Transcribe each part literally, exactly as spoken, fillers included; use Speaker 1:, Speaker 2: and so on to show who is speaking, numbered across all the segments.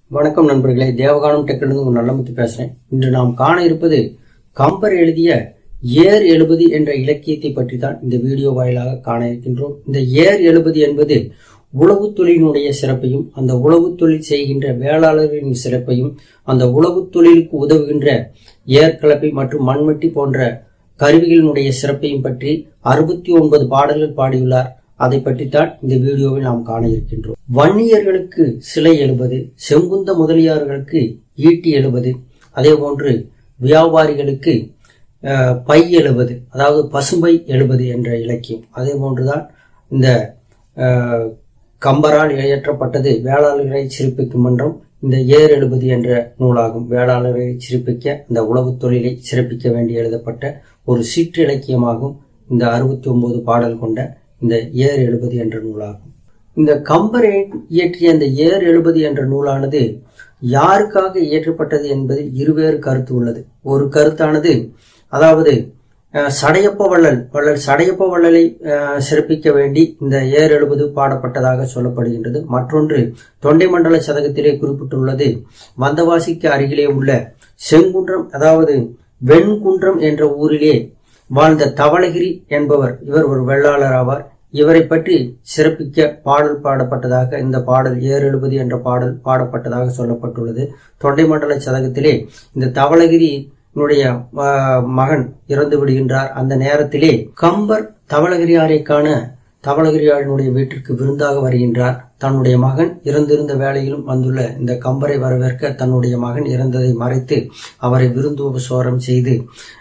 Speaker 1: வணக்கம் நண்பர்களே, தேவகானம் டெக்கிலிருந்து உங்கள் நல்லமுத்து பேசுறேன். இன்று நாம் காண இருப்பது கம்பர் எழுதிய ஏர் எழுபது என்ற இலக்கியத்தை பற்றி தான் இந்த வீடியோ வாயிலாக காண இருக்கின்றோம். இந்த ஏர் எழுபது என்பது உழவு தொழிலினுடைய சிறப்பையும், அந்த உழவு தொழில் செய்கின்ற வேளாளர்களின் சிறப்பையும், அந்த உழவு தொழிலுக்கு உதவுகின்ற ஏற்கலப்பை மற்றும் மண்வெட்டி போன்ற கருவிகளினுடைய சிறப்பையும் பற்றி அறுபத்தி ஒன்பது பாடல்கள் பாடியுள்ளார். அதை பற்றித்தான் இந்த வீடியோவில் நாம் காண இருக்கின்றோம். வன்னியர்களுக்கு சிலை எழுபது, செங்குந்த முதலியார்களுக்கு ஈட்டி எழுபது, அதே போன்று வியாபாரிகளுக்கு பை எழுபது, அதாவது பசும்பை எழுபது என்ற இலக்கியம். அதே போன்றுதான் இந்த கம்பரால் இயற்றப்பட்டது வேளாளர்களை சிறப்பிக்கும் மன்றம் இந்த ஏர் எழுபது என்ற நூலாகும். வேளாளர்களை சிறப்பிக்க, இந்த உழவு தொழிலை சிறப்பிக்க வேண்டி எழுதப்பட்ட ஒரு சிற்றிலக்கியமாகும் இந்த அறுபத்தி ஒன்பது பாடல் கொண்ட இந்த ஏர் எழுபது என்ற நூலாகும். இந்த கம்பர் இயற்றிய இந்த ஏர் எழுபது என்ற நூலானது யாருக்காக இயற்றப்பட்டது என்பதில் இருவேறு கருத்து உள்ளது. ஒரு கருத்தானது, அதாவது சடையப்ப வள்ளல் வள்ளல் சடையப்ப வள்ளலை சிறப்பிக்க வேண்டி இந்த ஏர் எழுபது பாடப்பட்டதாக சொல்லப்படுகின்றது. மற்றொன்று தொண்டை மண்டல சதகத்திலே குறிப்பிட்டுள்ளது, வந்தவாசிக்கு அருகிலே உள்ள செங்குன்றம், அதாவது வெண்குன்றம் என்ற ஊரிலே வாழ்ந்த தவளகிரி என்பவர், இவர் ஒரு வெள்ளாளர் ஆவார். இவரை பற்றி சிறப்பிக்க பாடல் பாடப்பட்டதாக இந்த பாடல் ஏர் எழுபது என்ற பாடல் பாடப்பட்டதாக சொல்லப்பட்டுள்ளது. தொண்டை மண்டல சதகத்திலே இந்த தவளகிரியினுடைய மகன் இறந்து விடுகின்றார். அந்த நேரத்திலே கம்பர் தவளகிரியாரை காண தவளகிரியாரினுடைய வீட்டிற்கு விருந்தாக வருகின்றார். தன்னுடைய மகன் இறந்திருந்த வேளையிலும் வந்துள்ள இந்த கம்பரை வரவேற்க தன்னுடைய மகன் இறந்ததை மறைத்து அவரை விருந்து உபசோரம் செய்து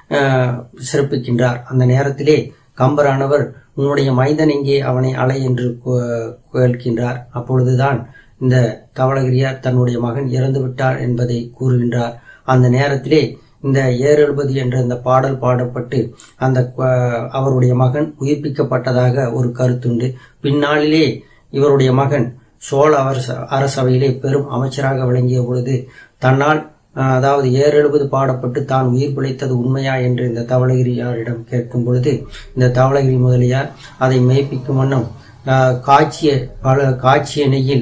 Speaker 1: சிறப்பிக்கின்றார். அந்த நேரத்திலே கம்பரானவர், உன்னுடைய மைந்தன் எங்கே, அவனை அலை என்று கேட்கின்றார். அப்பொழுதுதான் இந்த தவளகிரியார் தன்னுடைய மகன் இறந்து விட்டார் என்பதை கூறுகின்றார். அந்த நேரத்திலே இந்த ஏர் எழுபது என்ற இந்த பாடல் பாடப்பட்டு அந்த அவருடைய மகன் உயிர்ப்பிக்கப்பட்டதாக ஒரு கருத்துண்டு. பின்னாளிலே இவருடைய மகன் சோழ அரசவையிலே பெரும் அமைச்சராக விளங்கிய பொழுது தன்னால், அதாவது ஏர் எழுபது பாடப்பட்டு தான் உயிர் பிழைத்தது உண்மையா என்று இந்த தவளகிரியாரிடம் கேட்கும் பொழுது இந்த தவளகிரி முதலியார் அதை மெய்ப்பிக்கும் வண்ணம் காட்சிய பல காட்சிய நெய்யில்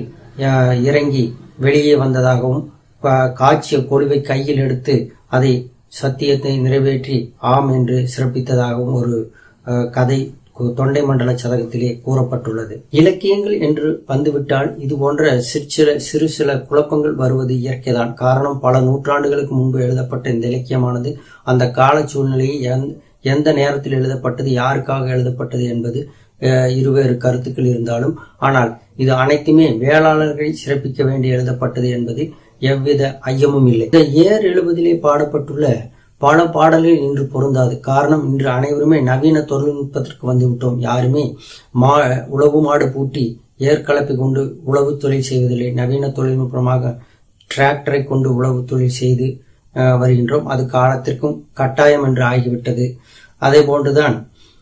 Speaker 1: இறங்கி வெளியே வந்ததாகவும், காட்சிய கொழுவை கையில் எடுத்து அதை சத்தியத்தை நிறைவேற்றி ஆம் என்று சிறப்பித்ததாகவும் ஒரு கதை தொண்டை மண்டல சதகத்திலே கூறப்பட்டுள்ளது. இலக்கியங்கள் என்று வந்துவிட்டால் இது போன்ற சிறு சில சிறு சில குழப்பங்கள் வருவது இயற்கைதான். காரணம், பல நூற்றாண்டுகளுக்கு முன்பு எழுதப்பட்ட இந்த இலக்கியமானது அந்த கால சூழ்நிலையை எந்த நேரத்தில் எழுதப்பட்டது, யாருக்காக எழுதப்பட்டது என்பது இருவேறு கருத்துக்கள் இருந்தாலும், ஆனால் இது அனைத்துமே வேளாளர்களை சிறப்பிக்க வேண்டி எழுதப்பட்டது என்பது எவ்வித ஐயமும் இல்லை. இந்த ஏர் எழுபதிலே பாடப்பட்டுள்ள பல பாடல்கள் இன்று பொருந்தாது. காரணம், இன்று அனைவருமே நவீன தொழில்நுட்பத்திற்கு வந்துவிட்டோம். யாருமே மா உழவு மாடு பூட்டி ஏற்கலப்பை கொண்டு உழவு தொழில் செய்வதில்லை. நவீன தொழில்நுட்பமாக டிராக்டரை கொண்டு உழவு தொழில் செய்து வருகின்றோம். அது காலத்திற்கும் கட்டாயம் என்று ஆகிவிட்டது. அதே போன்றுதான்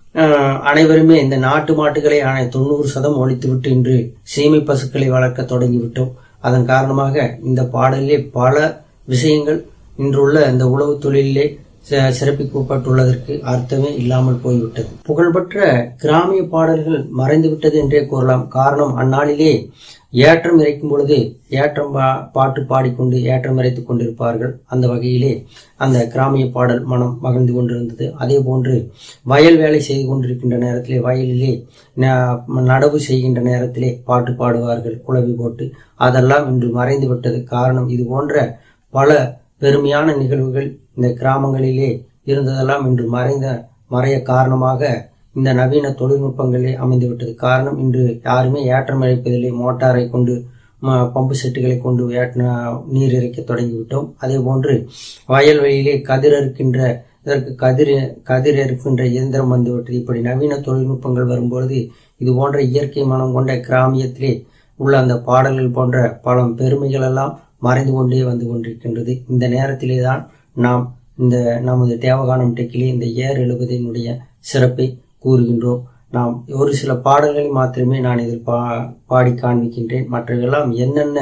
Speaker 1: அனைவருமே இந்த நாட்டு மாட்டுகளை தொண்ணூறு சதம் ஒழித்துவிட்டு இன்று சீமை பசுக்களை வளர்க்க தொடங்கிவிட்டோம். அதன் காரணமாக இந்த பாடலிலே பல விஷயங்கள் இன்றுள்ள இந்த உழவு தொழிலே சிறப்பிக்கப்பட்டுள்ளதற்கு அர்த்தமே இல்லாமல் போய்விட்டது. புகழ்பெற்ற கிராமிய பாடல்கள் மறைந்துவிட்டது என்றே கூறலாம். காரணம், அந்நாளிலே ஏற்றம் இறைக்கும் பொழுது ஏற்றம் பாட்டு பாடிக்கொண்டு ஏற்றம் இறைத்துக் கொண்டிருப்பார்கள். அந்த வகையிலே அந்த கிராமிய பாடல் மனம் மகிழ்ந்து கொண்டிருந்தது. அதே போன்று வயல் வேலை செய்து கொண்டிருக்கின்ற நேரத்திலே, வயலிலே நடவு செய்கின்ற நேரத்திலே பாட்டு பாடுவார்கள் குளவி போட்டு. அதெல்லாம் இன்று மறைந்து விட்டது. காரணம், இது போன்ற பல பெருமையான நிகழ்வுகள் இந்த கிராமங்களிலே இருந்ததெல்லாம் இன்று மறைந்த மறைய காரணமாக இந்த நவீன தொழில்நுட்பங்களே அமைந்துவிட்டது. காரணம், இன்று யாருமே ஏற்றம் இறைப்பதில்லை. மோட்டாரை கொண்டு பம்பு செட்டுகளை கொண்டு நீர் இறைக்க தொடங்கிவிட்டோம். அதே போன்று வயல்வெளியிலே கதிர் அறுக்கின்ற இதற்கு கதிர் கதிர் அறுக்கின்ற இயந்திரம் வந்துவிட்டது. இப்படி நவீன தொழில்நுட்பங்கள் வரும்பொழுது இது போன்ற இயற்கை மனம் கொண்ட கிராமியத்திலே உள்ள அந்த பாடல்கள் போன்ற பல பெருமைகள் எல்லாம் மறைந்து கொண்டே வந்து கொண்டிருக்கின்றது. இந்த நேரத்திலே தான் நாம் இந்த நமது தேவகானம் டெக்கிலே இந்த ஏர் எழுபதினுடைய சிறப்பை கூறுகின்றோம். நாம் ஒரு சில பாடல்களை மாத்திரமே நான் இதில் பா பாடி காண்பிக்கின்றேன். மற்றவெல்லாம் என்னென்ன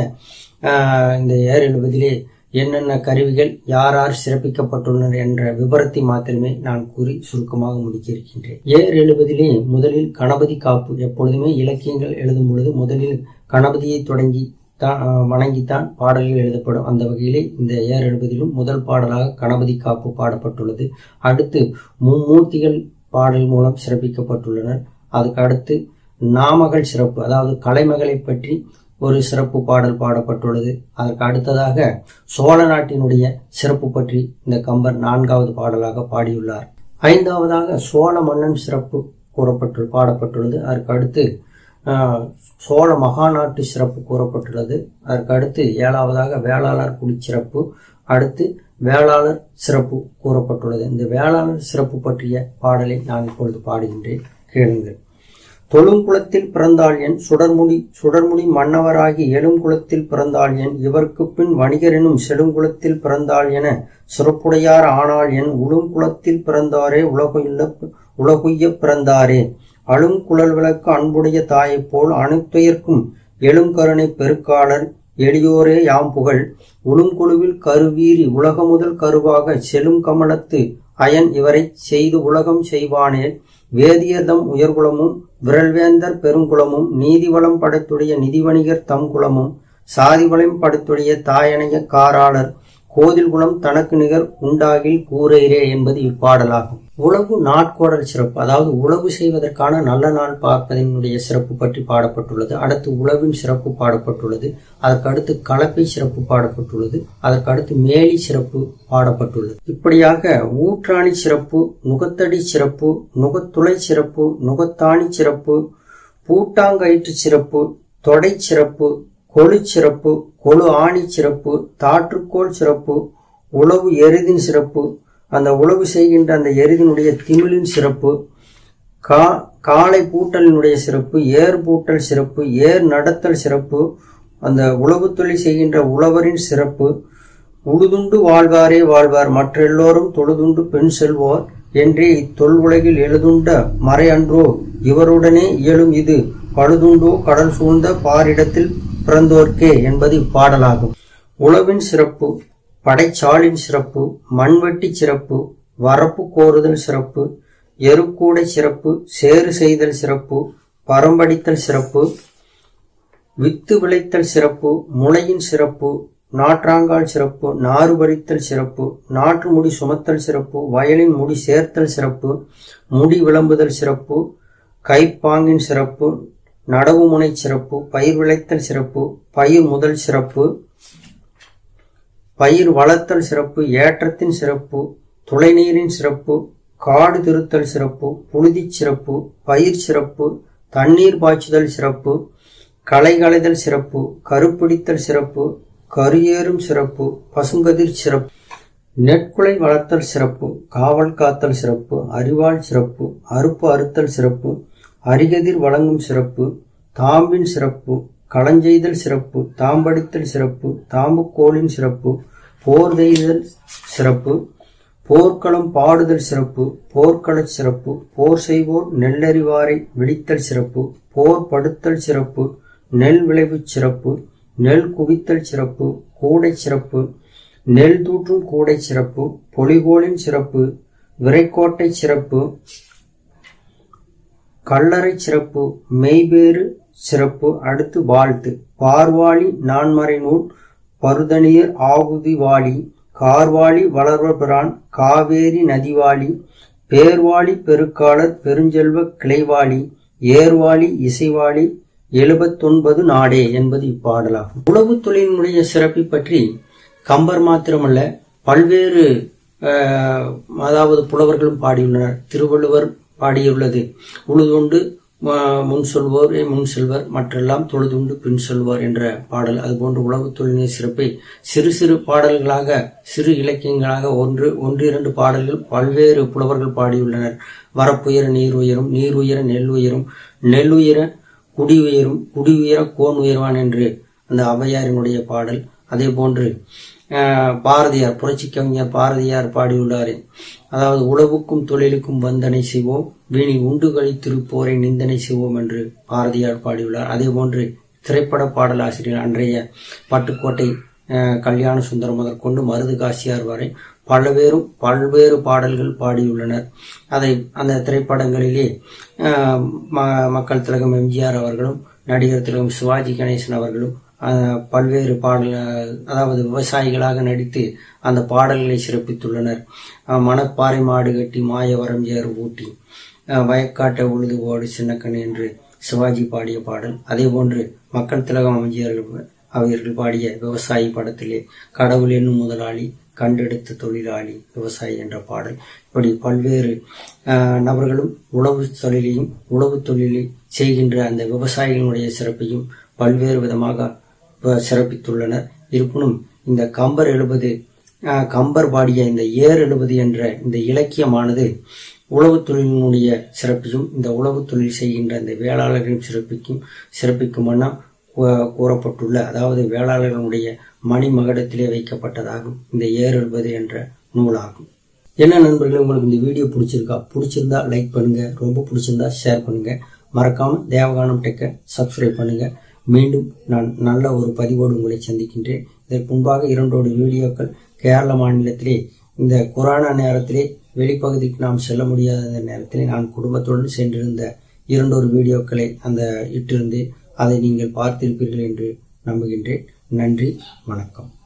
Speaker 1: இந்த ஏர் எழுபதிலே என்னென்ன கருவிகள் யார் யார் சிறப்பிக்கப்பட்டுள்ளனர் என்ற விபரத்தை மாத்திரமே நான் கூறி சுருக்கமாக முடிக்க இருக்கின்றேன். ஏர் எழுபதிலே முதலில் கணபதி காப்பு. எப்பொழுதுமே இலக்கியங்கள் எழுதும் பொழுது முதலில் கணபதியை தொடங்கி வணங்கித்தான் பாடல்கள் எழுதப்படும். அந்த வகையிலே இந்த ஏர் எழுபதிலும் முதல் பாடலாக கணபதி காப்பு பாடப்பட்டுள்ளது. அடுத்து மும்மூர்த்திகள் பாடல் மூலம் சிறப்பிக்கப்பட்டுள்ளனர். அதுக்கு அடுத்து நாமகள் சிறப்பு, அதாவது கலைமகளை பற்றி ஒரு சிறப்பு பாடல் பாடப்பட்டுள்ளது. அதற்கு அடுத்ததாக சோழ நாட்டினுடைய சிறப்பு பற்றி இந்த கம்பர் நான்காவது பாடலாக பாடியுள்ளார். ஐந்தாவதாக சோழ மன்னன் சிறப்பு கூறப்பட்டு பாடப்பட்டுள்ளது. அதற்கு அடுத்து சோழ மகாநாட்டு சிறப்பு கூறப்பட்டுள்ளது. அதற்கு அடுத்து ஏழாவதாக வேளாளர் குடி சிறப்பு, அடுத்து வேளாளர் சிறப்பு கூறப்பட்டுள்ளது. இந்த வேளாளர் சிறப்பு பற்றிய பாடலை நான் இப்பொழுது பாடுகின்றேன், கேளுங்கள். தொழுங்குளத்தில் பிறந்தாள் என் சுடர்முடி சுடர்முடி மன்னவராகி எழுங்குளத்தில் பிறந்தாள் என் இவருக்கு பின் வணிகரெனும் செடுங்குளத்தில் பிறந்தாள் என சிறப்புடையார் ஆனாள் என் உளுங்குளத்தில் பிறந்தாரே உலகுள்ள உலகுய்ய பிறந்தாரே அழும் குழல் விளக்கு அன்புடைய தாயைப் போல் அனைத்துயர்க்கும் எழுங்கருணை பெருக்காளர் எளியோரே யாம் புகழ் உளுங்குழுவில் கருவீறி உலக முதல் கருவாக செலும் கமலத்து அயன் இவரை செய்து உலகம் செய்வானே வேதியர்தம் உயர்குலமும் விரல்வேந்தர் பெருங்குளமும் நீதிவளம் படைத்துடைய நிதிவணிகர் தம் குலமும் சாதிவளம் படைத்துடைய தாயனைய காராளர் கோதில் குலம் தனக்கு நிகர் உண்டாகில் கூரைரே என்பது இப்பாடலாகும். உழவு நாட்கோடல் சிறப்பு, அதாவது உழவு செய்வதற்கான நல்ல நாள் பார்ப்பதனுடைய சிறப்பு பற்றி பாடப்பட்டுள்ளது. அடுத்து உழவின் சிறப்பு பாடப்பட்டுள்ளது. அதற்கு அடுத்து கலப்பை சிறப்பு பாடப்பட்டுள்ளது. அதற்கு அடுத்து மேலி சிறப்பு பாடப்பட்டுள்ளது. இப்படியாக ஊற்றாணி சிறப்பு, நுகத்தடி சிறப்பு, நுகத்துளை சிறப்பு, நுகத்தாணி சிறப்பு, பூட்டாங்கயிற்று சிறப்பு, தொடை சிறப்பு, கொழு சிறப்பு, கொழு ஆணி சிறப்பு, தாற்றுக்கோள் சிறப்பு, உழவு எருதின் சிறப்பு, அந்த உழவு செய்கின்ற அந்த எருதினுடைய திமிழின் சிறப்பு, கா காளை பூட்டலினுடைய சிறப்பு, ஏர் பூட்டல் சிறப்பு, ஏர் நடத்தல் சிறப்பு, அந்த உழவு தொழில் செய்கின்ற உழவரின் சிறப்பு, உழுதுண்டு வாழ்வாரே வாழ்வார் மற்ற எல்லோரும் தொழுதுண்டு பெண் செல்வோர் என்றே இத்தொல் உலகில் எழுதுண்ட மறை அன்றோ இவருடனே இயலும் இது பழுதுண்டோ கடல் சூழ்ந்த பாரிடத்தில் பிறந்தோர்க்கே என்பது இப்பாடலாகும். உழவின் சிறப்பு, படைச்சாலின் சிறப்பு, மண்வெட்டி சிறப்பு, வரப்பு கோருதல் சிறப்பு, எருக்கூடை சிறப்பு, சேறு செய்தல் சிறப்பு, பரம்படித்தல் சிறப்பு, வித்து விளைத்தல் சிறப்பு, முளையின் சிறப்பு, நாற்றாங்கால் சிறப்பு, நாறு பறித்தல் சிறப்பு, நாற்று முடி சுமத்தல் சிறப்பு, வயலின் முடி சேர்த்தல் சிறப்பு, முடி விளம்புதல் சிறப்பு, கைப்பாங்கின் சிறப்பு, நடவு முனை சிறப்பு, பயிர் விளைத்தல் சிறப்பு, பயிர் முதல் சிறப்பு, பயிர் வளர்த்தல் சிறப்பு, ஏற்றத்தின் சிறப்பு, துளைநீரின் சிறப்பு, காடு திருத்தல் சிறப்பு, புழுதி சிறப்பு, பயிர் சிறப்பு, தண்ணீர் பாய்ச்சுதல் சிறப்பு, களை களைதல் சிறப்பு, கருப்பிடித்தல் சிறப்பு, கருஏறும் சிறப்பு, பசுங்கதிர் சிறப்பு, நெற்குலை வளர்த்தல் சிறப்பு, காவல் காத்தல் சிறப்பு, அறிவாள் சிறப்பு, அறுப்பு அறுத்தல் சிறப்பு, அரிகதிர் வழங்கும் சிறப்பு, தாம்பின் சிறப்பு, களஞ்செய்தல் சிறப்பு, தாம்படித்தல் சிறப்பு, தாம்புக்கோளின் சிறப்பு, போர் தெய்தல் சிறப்பு, போர்க்களம் பாடுதல் சிறப்பு, போர்க்கள சிறப்பு, போர் செய்வோர் நெல்லறிவாரை விழித்தல் சிறப்பு, போர் படுத்தல் சிறப்பு, நெல் விளைவு சிறப்பு, நெல் குவித்தல் சிறப்பு, கூடை சிறப்பு, நெல் தூற்றும் கூடை சிறப்பு, பொலிகோளின் சிறப்பு, விரைக்கோட்டை சிறப்பு, கல்லறை சிறப்பு, மெய்பேறு சிறப்பு. அடுத்து வாழ்த்து, பார்வாளி நான்மறை நூல் பருதனியர் ஆகுதி வாளி, கார்வாளி வளர்வபிரான் காவேரி நதிவாளி, பேர்வாளி பெருக்காளர் பெருஞ்செல்வ கிளைவாளி, ஏர்வாளி இசைவாளி எழுபத்தொன்பது நாடே என்பது இப்பாடலாகும். உழவு தொழிலினுடைய சிறப்பை பற்றி கம்பர் மாத்திரமல்ல, பல்வேறு அதாவது புலவர்களும் பாடியுள்ளனர். திருவள்ளுவர் பாடியுள்ளது, உழுதுண்டு முன் சொல்வோர் முன் செல்வர் மற்றெல்லாம் தொழுதுண்டு பின் சொல்வார் என்ற பாடல். அதுபோன்று உழவு தொழிலின் சிறப்பை சிறு சிறு பாடல்களாக, சிறு இலக்கியங்களாக ஒன்று ஒன்று இரண்டு பாடல்கள் பல்வேறு புலவர்கள் பாடியுள்ளனர். வரப்புயர நீர் உயரும், நீர் உயர நெல் உயரும், நெல் உயர குடி உயரும், குடி உயர கோன் உயர்வான் என்று அந்த ஔவையாரினுடைய பாடல். அதே போன்று பாரதியார், புரட்சி கவிஞர் பாரதியார் பாடியுள்ளாரே, அதாவது உழவுக்கும் தொழிலுக்கும் வந்தனை செய்வோம், வீணி உண்டு கழித்திருப்போரை நிந்தனை செய்வோம் என்று பாரதியார் பாடியுள்ளார். அதே போன்று திரைப்பட பாடலாசிரியர் அன்றைய பட்டுக்கோட்டை கல்யாண சுந்தரம் முதற்கொண்டு மருது காசியார் வரை பல்வேறும் பல்வேறு பாடல்கள் பாடியுள்ளனர். அதை அந்த திரைப்படங்களிலே மக்கள் திலகம் எம்ஜிஆர் அவர்களும், நடிகர் திலகம் சிவாஜி கணேசன் அவர்களும், பல்வேறு பாடல் அதாவது விவசாயிகளாக நடித்து அந்த பாடல்களை சிறப்பித்துள்ளனர். மணப்பாறை மாடு கட்டி மாயவரம் ஏறு ஊட்டி, வயக்காட்டை உழுது ஓடு சின்னக்கண் என்று சிவாஜி பாடிய பாடல். அதே போன்று மக்கள் திலகம் எம்ஜிஆர் அவர்கள் பாடிய விவசாயி படத்திலே கடவுள் என்னும் முதலாளி கண்டெடுத்த தொழிலாளி விவசாயி என்ற பாடல். இப்படி பல்வேறு நபர்களும் உழவு தொழிலையும் உழவு தொழிலை செய்கின்ற அந்த விவசாயிகளுடைய சிறப்பையும் பல்வேறு விதமாக சிறப்பித்துள்ளனர். இருப்பினும் இந்த கம்பர் எழுபது கம்பர் பாடிய இந்த ஏர் எழுபது என்ற இந்த இலக்கியமானது உழவு தொழிலினுடைய சிறப்பையும் இந்த உழவு தொழில் செய்கின்ற இந்த வேளாளர்களின் சிறப்பிக்கும் சிறப்பிக்கும் வண்ணம் கூறப்பட்டுள்ள, அதாவது வேளாளர்களுடைய மணிமகடத்திலே வைக்கப்பட்டதாகும் இந்த ஏர் எழுபது என்ற நூலாகும். என்ன நண்பர்களே, உங்களுக்கு இந்த வீடியோ பிடிச்சிருக்கா? பிடிச்சிருந்தா லைக் பண்ணுங்க, ரொம்ப பிடிச்சிருந்தா ஷேர் பண்ணுங்க, மறக்காம தேவகானம் டெக்கை சப்ஸ்கிரைப் பண்ணுங்க. மீண்டும் நான் நல்ல ஒரு பதிவோடு உங்களை சந்திக்கின்றேன். இதற்கு முன்பாக இரண்டோடு வீடியோக்கள் கேரள மாநிலத்திலே இந்த கொரோனா நேரத்திலே வெளிப்பகுதிக்கு நாம் செல்ல முடியாத நேரத்திலே நான் குடும்பத்துடன் சென்றிருந்த இரண்டொரு வீடியோக்களை அந்த இட்டிருந்து அதை நீங்கள் பார்த்திருப்பீர்கள் என்று நம்புகின்றேன். நன்றி, வணக்கம்.